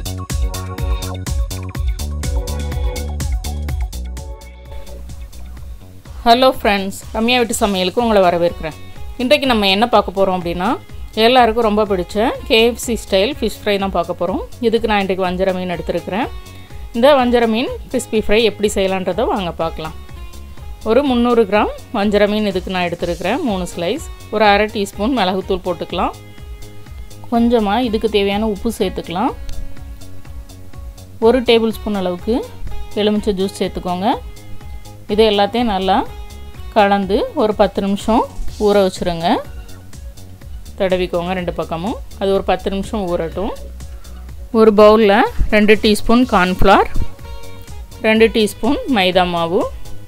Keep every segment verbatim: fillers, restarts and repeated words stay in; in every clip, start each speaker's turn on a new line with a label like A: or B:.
A: Hello friends, Ramya வீட்டு சமையலுக்கு உங்களை வரவேற்கிறேன். இன்றைக்கு நம்ம என்ன பார்க்க போகிறோம் அப்படின்னா, எல்லாருக்கும் ரொம்ப பிடிச்ச K F C style fish fry தான் பார்க்க போகிறோம். இதுக்கு நான் இன்றைக்கு வஞ்சர மீன் எடுத்துருக்கிறேன். இந்த வஞ்சர மீன் கிறிஸ்பி ஃப்ரை எப்படி செய்யலான்றதை வாங்க பார்க்கலாம். ஒரு முந்நூறு கிராம் வஞ்சர மீன் இதுக்கு நான் எடுத்துருக்கிறேன். மூணு ஸ்லைஸ். ஒரு அரை டீஸ்பூன் மிளகுத்தூள் போட்டுக்கலாம். கொஞ்சமாக இதுக்கு தேவையான உப்பு சேர்த்துக்கலாம். ஒரு டேபிள் ஸ்பூன் அளவுக்கு எலுமிச்சை ஜூஸ் சேர்த்துக்கோங்க. இது எல்லாத்தையும் நல்லா கலந்து ஒரு பத்து நிமிஷம் ஊற வச்சுருங்க. தடவிக்கோங்க ரெண்டு பக்கமும். அது ஒரு பத்து நிமிஷம் ஊறட்டும். ஒரு பவுலில் ரெண்டு டீஸ்பூன் கார்ன்ஃப்ளவர், ரெண்டு டீஸ்பூன் மைதா மாவு,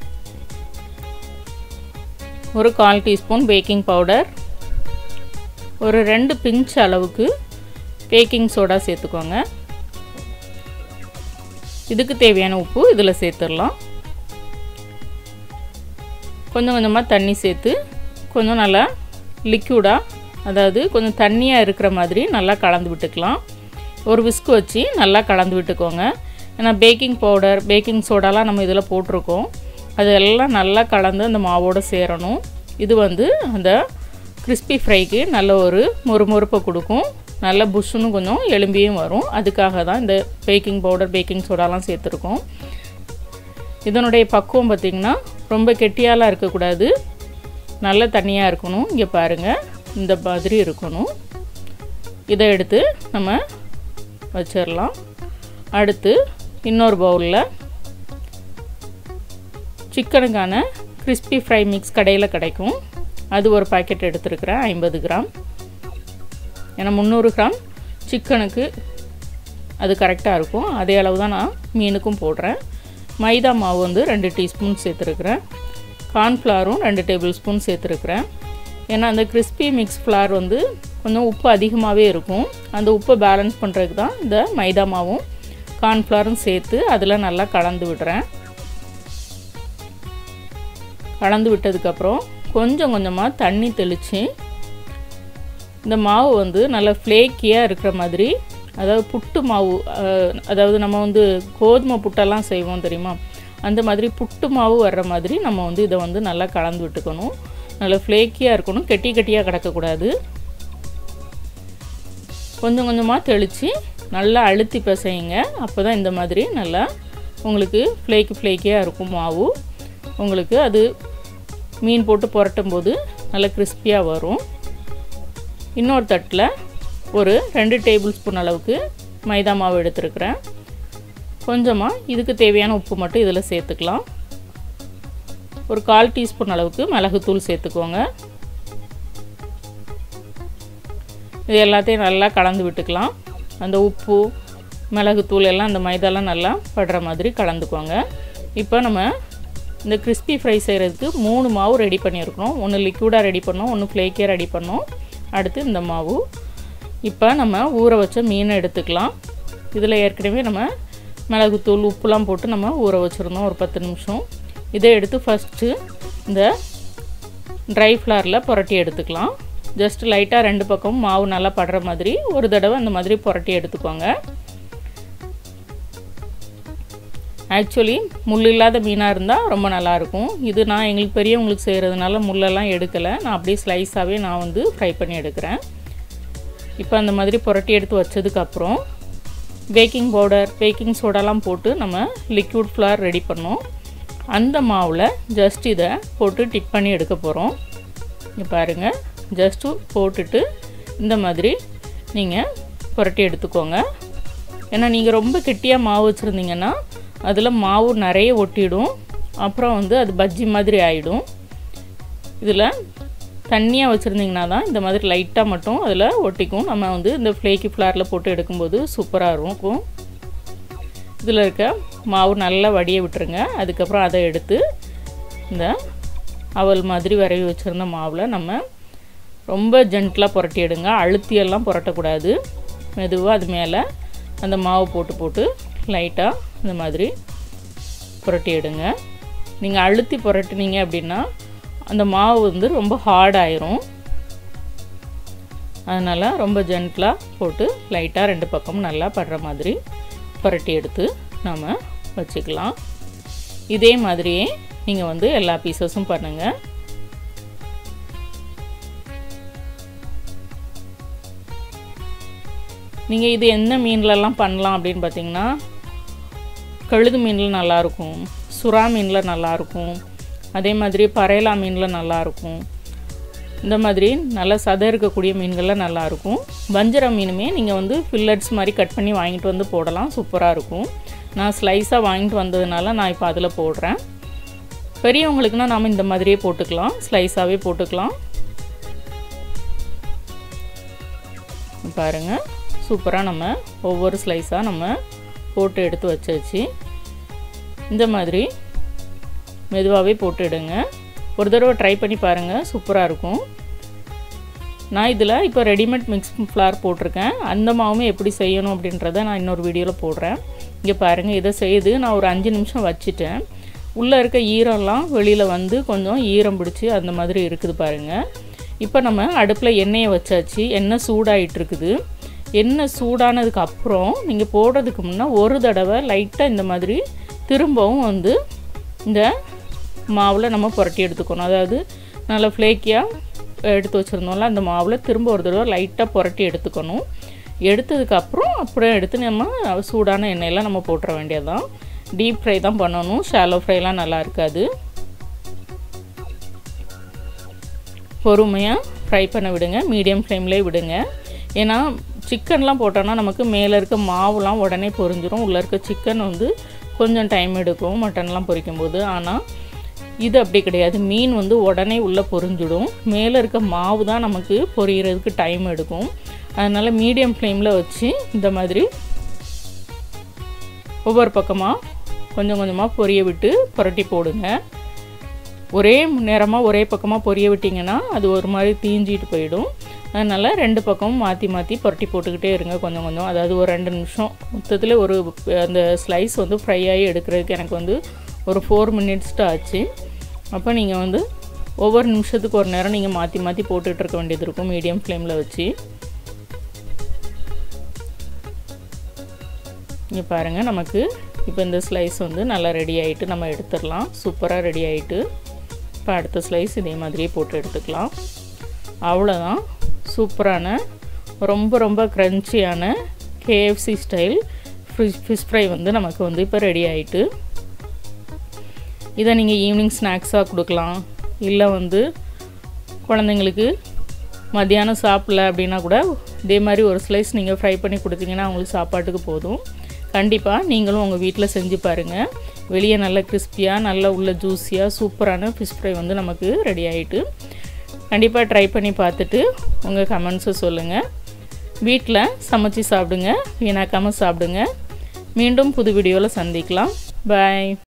A: ஒரு கால் டீஸ்பூன் பேக்கிங் பவுடர், ஒரு ரெண்டு பிஞ்ச் அளவுக்கு பேக்கிங் சோடா சேர்த்துக்கோங்க. இதுக்கு தேவையான உப்பு இதில் சேர்த்துடலாம். கொஞ்சம் கொஞ்சமாக தண்ணி சேர்த்து கொஞ்சம் நல்லா லிக்யூடாக, அதாவது கொஞ்சம் தண்ணியாக இருக்கிற மாதிரி நல்லா கலந்து விட்டுக்கலாம். ஒரு விஸ்க் வச்சு நல்லா கலந்து விட்டுக்கோங்க. ஏன்னா பேக்கிங் பவுடர், பேக்கிங் சோடாலாம் நம்ம இதில் போட்டிருக்கோம். அதெல்லாம் நல்லா கலந்து அந்த மாவோடு சேரணும். இது வந்து அந்த கிறிஸ்பி ஃப்ரைக்கு நல்ல ஒரு மொறுமொறுப்பை கொடுக்கும். நல்ல புஷ்ஷுன்னு கொஞ்சம் எலும்பியும் வரும். அதுக்காக தான் இந்த பேக்கிங் பவுடர், பேக்கிங் சோடாலாம் சேர்த்துருக்கோம். இதனுடைய பக்குவம் பார்த்திங்கன்னா ரொம்ப கெட்டியாலாம் இருக்கக்கூடாது, நல்ல தண்ணியாக இருக்கணும். இங்கே பாருங்கள், இந்த மாதிரி இருக்கணும். இதை எடுத்து நம்ம வச்சிடலாம். அடுத்து இன்னொரு பவுலில் சிக்கனுக்கான கிறிஸ்பி ஃப்ரை மிக்ஸ் கடையில் கிடைக்கும். அது ஒரு பாக்கெட் எடுத்துருக்கிறேன், ஐம்பது கிராம். ஏன்னா முந்நூறு கிராம் சிக்கனுக்கு அது கரெக்டாக இருக்கும். அதே அளவு தான் நான் மீனுக்கும் போடுறேன். மைதா மாவு வந்து ரெண்டு டீஸ்பூன் சேர்த்துருக்குறேன். கார்ன்ஃப்ளவரும் ரெண்டு டேபிள் ஸ்பூன் சேர்த்துருக்குறேன். ஏன்னா அந்த கிறிஸ்பி மிக்ஸ் ஃப்ளார் வந்து கொஞ்சம் உப்பு அதிகமாகவே இருக்கும். அந்த உப்பை பேலன்ஸ் பண்ணுறதுக்கு தான் இந்த மைதா மாவும் கார்ன்ஃப்ளவரும் சேர்த்து அதில் நல்லா கலந்து விடுறேன். கலந்து விட்டதுக்கப்புறம் கொஞ்சம் கொஞ்சமாக தண்ணி தெளித்து இந்த மாவு வந்து நல்லா ஃப்ளேக்கியாக இருக்கிற மாதிரி, அதாவது புட்டு மாவு, அதாவது நம்ம வந்து கோதுமை புட்டெல்லாம் செய்வோம் தெரியுமா, அந்த மாதிரி புட்டு மாவு வர்ற மாதிரி நம்ம வந்து இதை வந்து நல்லா கலந்து விட்டுக்கணும். நல்லா ஃப்ளேக்கியாக இருக்கணும், கெட்டி கெட்டியாக கிடக்கக்கூடாது. கொஞ்சம் கொஞ்சமாக தெளித்து நல்லா அழுத்தி பிசையுங்க. அப்போ தான் இந்த மாதிரி நல்லா உங்களுக்கு ஃப்ளேக்கி ஃப்ளேக்கியாக இருக்கும் மாவு. உங்களுக்கு அது மீன் போட்டு புரட்டும் போது நல்லா கிறிஸ்பியாக வரும். இன்னொரு தட்டில் ஒரு ரெண்டு டேபிள் ஸ்பூன் அளவுக்கு மைதா மாவு எடுத்துருக்கிறேன். கொஞ்சமாக இதுக்கு தேவையான உப்பு மட்டும் இதில் சேர்த்துக்கலாம். ஒரு கால் டீஸ்பூன் அளவுக்கு மிளகுத்தூள் சேர்த்துக்கோங்க. இது எல்லாத்தையும் நல்லா கலந்து விட்டுக்கலாம். அந்த உப்பு, மிளகுத்தூள் எல்லாம் அந்த மைதாலாம் நல்லா படுற மாதிரி கலந்துக்கோங்க. இப்போ நம்ம இந்த கிறிஸ்பி ஃப்ரை செய்கிறதுக்கு மூணு மாவு ரெடி பண்ணியிருக்கோம். ஒன்று லிக்யூடாக ரெடி பண்ணோம், ஒன்று ஃப்ளேக்கியாக ரெடி பண்ணோம், அடுத்து இந்த மாவு. இப்போ நம்ம ஊற வச்ச மீனை எடுத்துக்கலாம். இதில் ஏற்கனவே நம்ம மிளகுத்தூள், உப்புலாம் போட்டு நம்ம ஊற வச்சுருந்தோம் ஒரு பத்து நிமிஷம். இதை எடுத்து ஃபஸ்ட்டு இந்த ட்ரை ஃப்ளாரில் புரட்டி எடுத்துக்கலாம். ஜஸ்ட் லைட்டாக ரெண்டு பக்கமும் மாவு நல்லா படுற மாதிரி ஒரு தடவை அந்த மாதிரி புரட்டி எடுத்துக்கோங்க. ஆக்சுவலி முள் இல்லாத மீனாக இருந்தால் ரொம்ப நல்லாயிருக்கும். இது நான் எங்களுக்கு பெரியவங்களுக்கு செய்கிறதுனால முள்ளெல்லாம் எடுக்கலை. நான் அப்படியே ஸ்லைஸாகவே நான் வந்து ஃப்ரை பண்ணி எடுக்கிறேன். இப்போ அந்த மாதிரி புரட்டி எடுத்து வச்சதுக்கப்புறம் பேக்கிங் பவுடர், பேக்கிங் சோடாலாம் போட்டு நம்ம லிக்யூட் ஃப்ளார் ரெடி பண்ணோம். அந்த மாவில் ஜஸ்ட் இதை போட்டு டிப் பண்ணி எடுக்க போகிறோம். இங்கே பாருங்கள், ஜஸ்ட்டு போட்டுட்டு இந்த மாதிரி நீங்கள் புரட்டி எடுத்துக்கோங்க. ஏன்னா நீங்கள் ரொம்ப கெட்டியாக மாவு வச்சுருந்தீங்கன்னா அதில் மாவு நிறைய ஒட்டிடும். அப்புறம் வந்து அது பஜ்ஜி மாதிரி ஆகிடும். இதில் தண்ணியாக வச்சுருந்திங்கன்னா தான் இந்த மாதிரி லைட்டாக மட்டும் அதில் ஒட்டிக்கும். நம்ம வந்து இந்த ஃப்ளேக்கி ஃப்ளாரில் போட்டு எடுக்கும்போது சூப்பராக இருக்கும். இதில் இருக்க மாவு நல்லா வடிய விட்டுருங்க. அதுக்கப்புறம் அதை எடுத்து இந்த அவல் மாதிரி விரவி வச்சுருந்த மாவில் நம்ம ரொம்ப ஜென்டலாக புரட்டி எடுங்க. அழுத்தியெல்லாம் புரட்டக்கூடாது. மெதுவாக அது மேலே அந்த மாவு போட்டு போட்டு லைட்டாக இந்த மாதிரி புரட்டி எடுங்க. நீங்கள் அழுத்தி புரட்டினீங்க அப்படின்னா அந்த மாவு வந்து ரொம்ப ஹார்ட் ஆயிரும். அதனால் ரொம்ப ஜென்டிலாக போட்டு லைட்டாக ரெண்டு பக்கமும் நல்லா படுற மாதிரி புரட்டி எடுத்து நாம் வச்சுக்கலாம். இதே மாதிரியே நீங்கள் வந்து எல்லா பீசஸும் பண்ணுங்கள். நீங்கள் இது என்ன மீன்லலாம் பண்ணலாம் அப்படின்னு பார்த்தீங்கன்னா, கழுது மீனில் நல்லாயிருக்கும், சுறா மீனில் நல்லாயிருக்கும், அதே மாதிரி பறையலா மீனில் நல்லாயிருக்கும். இந்த மாதிரி நல்லா சதை இருக்கக்கூடிய மீன்கள்லாம் நல்லாயிருக்கும். வஞ்சரம் மீனுமே நீங்கள் வந்து ஃபில்லட்ஸ் மாதிரி கட் பண்ணி வாங்கிட்டு வந்து போடலாம், சூப்பராக இருக்கும். நான் ஸ்லைஸாக வாங்கிட்டு வந்ததுனால நான் இப்போ அதில் போடுறேன். பெரியவங்களுக்குனா நாம் இந்த மாதிரியே போட்டுக்கலாம், ஸ்லைஸாகவே போட்டுக்கலாம். பாருங்கள், சூப்பராக நம்ம ஒவ்வொரு ஸ்லைஸாக நம்ம போட்டு எடுத்து வச்சாச்சு. இந்த மாதிரி மெதுவாகவே போட்டுடுங்க. ஒரு தடவை ட்ரை பண்ணி பாருங்கள், சூப்பராக இருக்கும். நான் இதில் இப்போ ரெடிமேட் மிக்ஸ் ஃப்ளார் போட்டிருக்கேன். அந்த மாவுமே எப்படி செய்யணும் அப்படின்றத நான் இன்னொரு வீடியோவில் போடுறேன். இங்கே பாருங்கள், இதை செய்து நான் ஒரு அஞ்சு நிமிஷம் வச்சுட்டேன். உள்ளே இருக்க ஈரம்லாம் வெளியில் வந்து கொஞ்சம் ஈரம் பிடிச்சி அந்த மாதிரி இருக்குது பாருங்கள். இப்போ நம்ம அடுப்பில் எண்ணெயை வச்சாச்சு. எண்ணெய் சூடாகிட்டு இருக்குது. எண்ணெய் சூடானதுக்கு அப்புறம் நீங்கள் போடுறதுக்கு முன்னே ஒரு தடவை லைட்டாக இந்த மாதிரி திரும்பவும் வந்து இந்த மாவில் நம்ம புரட்டி எடுத்துக்கணும். அதாவது நல்லா ஃப்ளேக்கியாக எடுத்து வச்சுருந்தோம்ல, அந்த மாவில் திரும்ப ஒரு தடவை லைட்டாக புரட்டி எடுத்துக்கணும். எடுத்ததுக்கப்புறம் அப்படியே எடுத்து நம்ம சூடான எண்ணெயெல்லாம் நம்ம போட்டுற வேண்டியதுதான். டீப் ஃப்ரை தான் பண்ணணும், ஷாலோ ஃப்ரைலாம் நல்லா இருக்காது. பொறுமையாக ஃப்ரை பண்ண விடுங்க, மீடியம் ஃப்ளேம்லேயே விடுங்க. ஏன்னா சிக்கன்லாம் போட்டோன்னா நமக்கு மேலே இருக்க மாவுலாம் உடனே பொரிஞ்சிடும். உள்ளே இருக்க சிக்கன் வந்து கொஞ்சம் டைம் எடுக்கும் மட்டன்லாம் பொரிக்கும்போது. ஆனால் இது அப்படி கிடையாது, மீன் வந்து உடனே உள்ளே பொரிஞ்சிடும். மேலே இருக்க மாவு தான் நமக்கு பொரிகிறதுக்கு டைம் எடுக்கும். அதனால் மீடியம் ஃப்ளேமில் வச்சு இந்த மாதிரி ஒவ்வொரு பக்கமாக கொஞ்சம் கொஞ்சமாக பொரிய விட்டு புரட்டி போடுங்க. ஒரே நேரமாக ஒரே பக்கமாக பொரிய விட்டிங்கன்னா அது ஒரு மாதிரி தீஞ்சிட்டு போயிடும். அதனால் ரெண்டு பக்கமும் மாற்றி மாற்றி புரட்டி போட்டுக்கிட்டே இருங்க கொஞ்சம் கொஞ்சம். அதாவது ஒரு ரெண்டு நிமிஷம் மொத்தத்தில் ஒரு அந்த ஸ்லைஸ் வந்து ஃப்ரை ஆகி எடுக்கிறதுக்கு எனக்கு வந்து ஒரு ஃபோர் மினிட்ஸ்ட்டு ஆச்சு. அப்போ நீங்கள் வந்து ஒவ்வொரு நிமிஷத்துக்கு ஒரு நேரம் நீங்கள் மாற்றி மாற்றி போட்டுட்ருக்க வேண்டியது இருக்கும் மீடியம் ஃப்ளேமில் வச்சு. இங்கே பாருங்கள், நமக்கு இப்போ இந்த ஸ்லைஸ் வந்து நல்லா ரெடி ஆகிட்டு நம்ம எடுத்துடலாம். சூப்பராக ரெடி ஆகிட்டு இப்போ அடுத்த ஸ்லைஸ் இதே மாதிரியே போட்டு எடுத்துக்கலாம். அவ்வளோதான், சூப்பரான ரொம்ப ரொம்ப க்ரன்ச்சியான KFC style fish fish fry வந்து நமக்கு வந்து இப்போ ரெடி ஆகிட்டு. இதை நீங்கள் ஈவினிங் ஸ்நாக்ஸாக கொடுக்கலாம், இல்லை வந்து குழந்தைங்களுக்கு மத்தியானம் சாப்பிடல அப்படின்னா கூட இதே மாதிரி ஒரு ஸ்லைஸ் நீங்கள் ஃப்ரை பண்ணி கொடுத்தீங்கன்னா அவங்களுக்கு சாப்பாட்டுக்கு போதும். கண்டிப்பாக நீங்களும் உங்கள் வீட்டில் செஞ்சு பாருங்கள். வெளியே நல்ல கிறிஸ்பியாக நல்ல உள்ள ஜூஸியாக சூப்பரான ஃபிஷ் ஃப்ரை வந்து நமக்கு ரெடி ஆகிட்டு. கண்டிப்பாக ட்ரை பண்ணி பார்த்துட்டு உங்கள் கமெண்ட்ஸை சொல்லுங்கள். வீட்டில் சமைச்சி சாப்பிடுங்க, வீணாக்காமல் சாப்பிடுங்க. மீண்டும் புது வீடியோவில் சந்திக்கலாம். பாய்.